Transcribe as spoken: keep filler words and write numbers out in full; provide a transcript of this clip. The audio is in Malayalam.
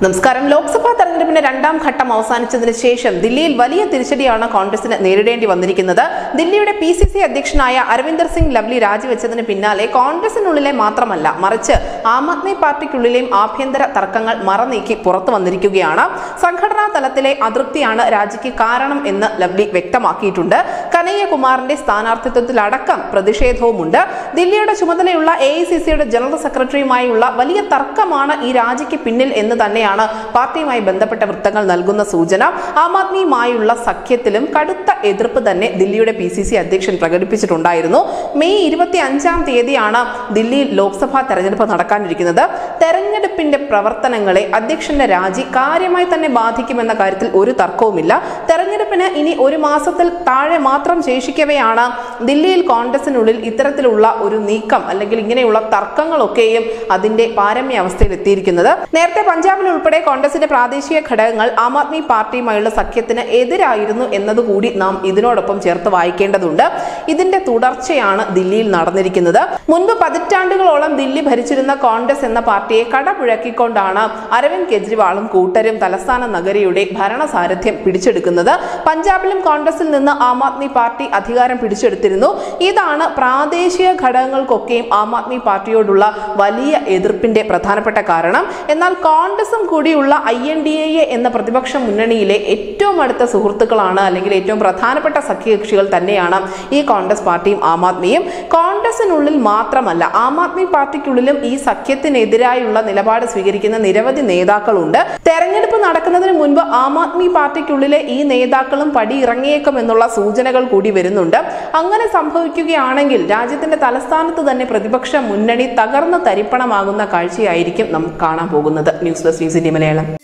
നമസ്കാരം. ലോക്സഭാ തെരഞ്ഞെടുപ്പിന്റെ രണ്ടാം ഘട്ടം അവസാനിച്ചതിന് ശേഷം ദില്ലിയിൽ വലിയ തിരിച്ചടിയാണ് കോൺഗ്രസിന് നേരിടേണ്ടി വന്നിരിക്കുന്നത്. ദില്ലിയുടെ പി സി സി അധ്യക്ഷനായ അരവിന്ദർ സിംഗ് ലവ്ലി രാജിവെച്ചതിന് പിന്നാലെ കോൺഗ്രസിനുള്ളിലെ മാത്രമല്ല മറിച്ച് ആം ആദ്മി പാർട്ടിക്കുള്ളിലെയും ആഭ്യന്തര തർക്കങ്ങൾ മറനീക്കി പുറത്തു വന്നിരിക്കുകയാണ്. സംഘടനാ തലത്തിലെ അതൃപ്തിയാണ് രാജിക്ക് കാരണം എന്ന് ലവ്ലി വ്യക്തമാക്കിയിട്ടുണ്ട്. കനയ്യകുമാറിന്റെ സ്ഥാനാർത്ഥിത്വത്തിലടക്കം പ്രതിഷേധവുമുണ്ട്. ദില്ലിയുടെ ചുമതലയുള്ള എ ഐ സി സിയുടെ ജനറൽ സെക്രട്ടറിയുമായുള്ള വലിയ തർക്കമാണ് ഈ രാജിക്ക് പിന്നിൽ എന്ന് തന്നെയാണ് പാർട്ടിയുമായി ബന്ധപ്പെട്ട വൃത്തങ്ങൾ നൽകുന്ന സൂചന. ആം ആദ്മിയുമായുള്ള സഖ്യത്തിലും കടുത്ത എതിർപ്പ് തന്നെ ദില്ലിയുടെ പി സി സി അധ്യക്ഷൻ പ്രകടിപ്പിച്ചിട്ടുണ്ടായിരുന്നു. മെയ് ഇരുപത്തി അഞ്ചാം തീയതിയാണ് ദില്ലിയിൽ ലോക്സഭാ തെരഞ്ഞെടുപ്പ് നടക്കാനിരിക്കുന്നത്. തെരഞ്ഞെടുപ്പിന്റെ പ്രവർത്തനങ്ങളെ അധ്യക്ഷന്റെ രാജി കാര്യമായി തന്നെ ബാധിക്കുമെന്ന കാര്യത്തിൽ ഒരു തർക്കവുമില്ല. തെരഞ്ഞെടുപ്പിന് ഇനി ഒരു മാസത്തിൽ താഴെ മാത്രം ശേഷിക്കവെയാണ് ദില്ലിയിൽ കോൺഗ്രസിനുള്ളിൽ ഇത്തരത്തിലുള്ള ഒരു നീക്കം അല്ലെങ്കിൽ ഇങ്ങനെയുള്ള തർക്കങ്ങളൊക്കെയും അതിന്റെ പാരമ്യ അവസ്ഥയിൽ എത്തിയിരിക്കുന്നത്. നേരത്തെ പഞ്ചാബിൽ ഉൾപ്പെടെ കോൺഗ്രസിന്റെ പ്രാദേശിക ഘടകങ്ങൾ ആം ആദ്മി പാർട്ടിയുമായുള്ള സഖ്യത്തിന് എതിരായിരുന്നു എന്നതുകൂടി നാം ഇതിനോടൊപ്പം ചേർത്ത് വായിക്കേണ്ടതുണ്ട്. ഇതിന്റെ തുടർച്ചയാണ് ദില്ലിയിൽ നടന്നിരിക്കുന്നത്. മുൻപ് പതിറ്റാണ്ടുകളോളം ദില്ലി ഭരിച്ചിരുന്ന കോൺഗ്രസ് എന്ന പാർട്ടിയെ കടപുഴക്കിക്കൊണ്ടാണ് അരവിന്ദ് കെജ്രിവാളും കൂട്ടരും തലസ്ഥാന നഗരിയുടെ ഭരണസാരഥ്യം പിടിച്ചെടുക്കുന്നത്. പഞ്ചാബിലും കോൺഗ്രസിൽ നിന്ന് ആം ആദ്മി പാർട്ടി അധികാരം പിടിച്ചെടുത്തിരുന്നു. ഇതാണ് പ്രാദേശിക ഘടകങ്ങൾക്കൊക്കെയും ആം ആദ്മി പാർട്ടിയോടുള്ള വലിയ എതിർപ്പിന്റെ പ്രധാനപ്പെട്ട കാരണം. എന്നാൽ കോൺഗ്രസും കൂടിയുള്ള ഐ എൻ ഡി എ എന്ന പ്രതിപക്ഷ മുന്നണിയിലെ ഏറ്റവും അടുത്ത സുഹൃത്തുക്കളാണ് അല്ലെങ്കിൽ ഏറ്റവും പ്രധാനപ്പെട്ട സഖ്യകക്ഷികൾ തന്നെയാണ് ഈ കോൺഗ്രസ് പാർട്ടിയും ആം ആദ്മിയും. കോൺഗ്രസിനുള്ളിൽ മാത്രമല്ല ആം ആദ്മി പാർട്ടിക്കുള്ളിലും ഈ സഖ്യത്തിനെതിരായുള്ള നിലപാട് സ്വീകരിക്കുന്ന നിരവധി നേതാക്കളുണ്ട്. തെരഞ്ഞെടുപ്പ് നടക്കുന്നതിന് മുൻപ് ആം ആദ്മി പാർട്ടിക്കുള്ളിലെ ഈ നേതാക്കളും പടിയിറങ്ങിയേക്കും എന്നുള്ള സൂചനകൾ കൂടി വരുന്നുണ്ട്. അങ്ങനെ സംഭവിക്കുകയാണെങ്കിൽ രാജ്യത്തിന്റെ തലസ്ഥാനത്ത് തന്നെ പ്രതിപക്ഷ മുന്നണി തകർന്ന് തരിപ്പണമാകുന്ന കാഴ്ചയായിരിക്കും നമുക്ക് കാണാൻ പോകുന്നത്. News desk news India Malayalam.